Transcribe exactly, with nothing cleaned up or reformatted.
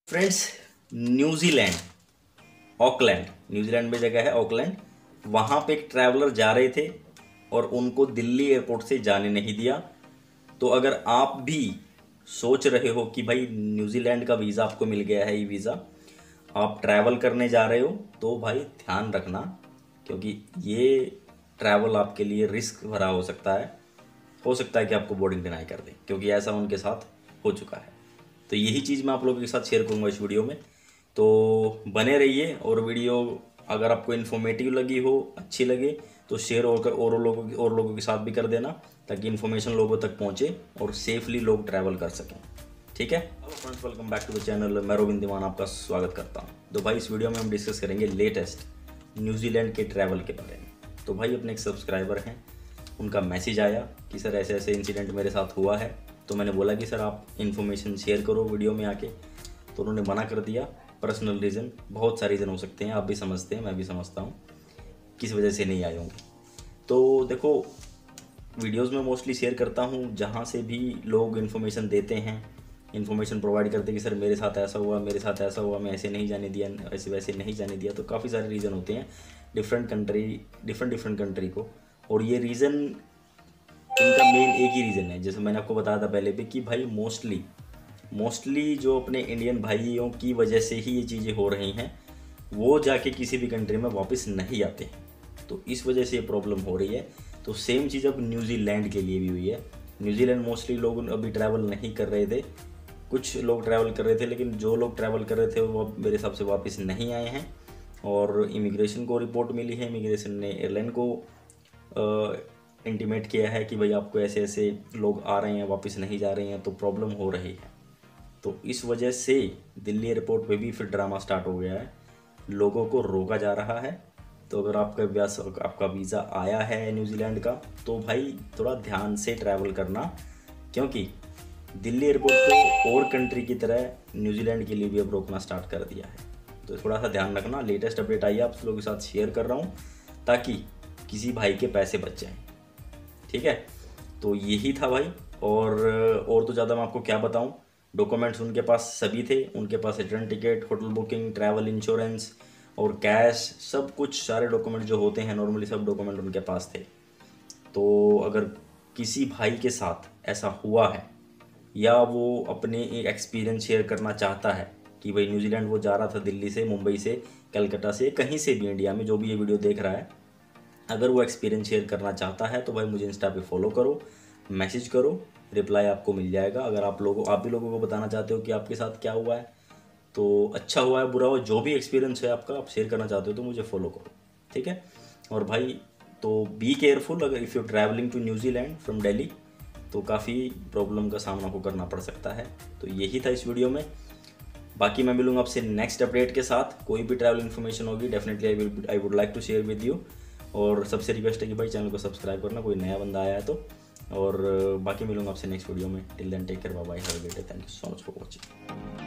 Friends, New Zealand, Auckland, New Zealand में जगह है ऑकलैंड। वहाँ पे एक ट्रैवलर जा रहे थे और उनको दिल्ली एयरपोर्ट से जाने नहीं दिया। तो अगर आप भी सोच रहे हो कि भाई न्यूजीलैंड का वीज़ा आपको मिल गया है, ये वीज़ा आप ट्रैवल करने जा रहे हो, तो भाई ध्यान रखना, क्योंकि ये ट्रैवल आपके लिए रिस्क भरा हो सकता है। हो सकता है कि आपको बोर्डिंग डिनाई कर दे, क्योंकि ऐसा उनके साथ हो चुका है। तो यही चीज़ मैं आप लोगों के साथ शेयर करूँगा इस वीडियो में। तो बने रहिए, और वीडियो अगर आपको इन्फॉर्मेटिव लगी हो, अच्छी लगे, तो शेयर और और लोगों और लोगों के साथ भी कर देना, ताकि इन्फॉर्मेशन लोगों तक पहुँचे और सेफली लोग ट्रैवल कर सकें। ठीक है। Hello friends, welcome back to the channel. मैं रोबिन दीवान आपका स्वागत करता हूँ। तो भाई इस वीडियो में हम डिस्कस करेंगे लेटेस्ट न्यूजीलैंड के ट्रैवल के बारे में। तो भाई अपने एक सब्सक्राइबर हैं, उनका मैसेज आया कि सर ऐसे ऐसे इंसिडेंट मेरे साथ हुआ है। तो मैंने बोला कि सर आप इन्फॉर्मेशन शेयर करो वीडियो में आके। तो उन्होंने मना कर दिया। पर्सनल रीज़न, बहुत सारे रीज़न हो सकते हैं, आप भी समझते हैं, मैं भी समझता हूँ किस वजह से नहीं आए होंगे। तो देखो, वीडियोस में मोस्टली शेयर करता हूँ जहाँ से भी लोग इन्फॉर्मेशन देते हैं, इन्फॉर्मेशन प्रोवाइड करते हैं कि सर मेरे साथ ऐसा हुआ, मेरे साथ ऐसा हुआ, मैं ऐसे नहीं जाने दिया, ऐसे वैसे नहीं जाने दिया। तो काफ़ी सारे रीज़न होते हैं different country different different country को, और ये रीज़न इनका मेन एक ही रीज़न है, जैसे मैंने आपको बताया था पहले भी कि भाई मोस्टली मोस्टली जो अपने इंडियन भाइयों की वजह से ही ये चीज़ें हो रही हैं, वो जाके किसी भी कंट्री में वापस नहीं आते हैं। तो इस वजह से ये प्रॉब्लम हो रही है। तो सेम चीज़ अब न्यूजीलैंड के लिए भी हुई है। न्यूजीलैंड मोस्टली लोग अभी ट्रैवल नहीं कर रहे थे, कुछ लोग ट्रैवल कर रहे थे, लेकिन जो लोग ट्रैवल कर रहे थे वो मेरे हिसाब से वापस नहीं आए हैं। और इमिग्रेशन को रिपोर्ट मिली है, इमिग्रेशन ने एयरलाइन को इंटीमेट किया है कि भाई आपको ऐसे ऐसे लोग आ रहे हैं, वापस नहीं जा रहे हैं, तो प्रॉब्लम हो रही है। तो इस वजह से दिल्ली एयरपोर्ट पे भी फिर ड्रामा स्टार्ट हो गया है, लोगों को रोका जा रहा है। तो अगर आपका व्यास आपका वीज़ा आया है न्यूजीलैंड का, तो भाई थोड़ा ध्यान से ट्रैवल करना, क्योंकि दिल्ली एयरपोर्ट को और कंट्री की तरह न्यूजीलैंड के लिए भी अब रोकना स्टार्ट कर दिया है। तो थोड़ा सा ध्यान रखना। लेटेस्ट अपडेट आई है, आप लोगों के साथ शेयर कर रहा हूँ ताकि किसी भाई के पैसे बच जाएँ। ठीक है। तो यही था भाई, और और तो ज़्यादा मैं आपको क्या बताऊँ। डॉक्यूमेंट्स उनके पास सभी थे, उनके पास return ticket, hotel booking, travel insurance और कैश, सब कुछ, सारे डॉक्यूमेंट जो होते हैं नॉर्मली, सब डॉक्यूमेंट उनके पास थे। तो अगर किसी भाई के साथ ऐसा हुआ है, या वो अपने एक एक्सपीरियंस शेयर करना चाहता है कि भाई न्यूजीलैंड वो जा रहा था दिल्ली से, मुंबई से, कलकत्ता से, कहीं से भी इंडिया में जो भी ये वीडियो देख रहा है, अगर वो एक्सपीरियंस शेयर करना चाहता है, तो भाई मुझे इंस्टा पे फॉलो करो, मैसेज करो, रिप्लाई आपको मिल जाएगा। अगर आप लोगों आप भी लोगों को बताना चाहते हो कि आपके साथ क्या हुआ है, तो अच्छा हुआ है, बुरा हुआ, जो भी एक्सपीरियंस है आपका, आप शेयर करना चाहते हो, तो मुझे फॉलो करो। ठीक है। और भाई तो बी केयरफुल, अगर if you travelling to New Zealand from Delhi, तो काफ़ी प्रॉब्लम का सामना आपको करना पड़ सकता है। तो यही था इस वीडियो में। बाकी मैं मिलूंगा आपसे नेक्स्ट अपडेट के साथ। कोई भी ट्रैवल इन्फॉर्मेशन होगी, definitely I will I would like to share with you. और सबसे रिक्वेस्ट है कि भाई चैनल को सब्सक्राइब करना, कोई नया बंदा आया है तो। और बाकी मिलूंगा आपसे नेक्स्ट वीडियो में। Till then take care, bye bye, have a great day, thank you so much for watching.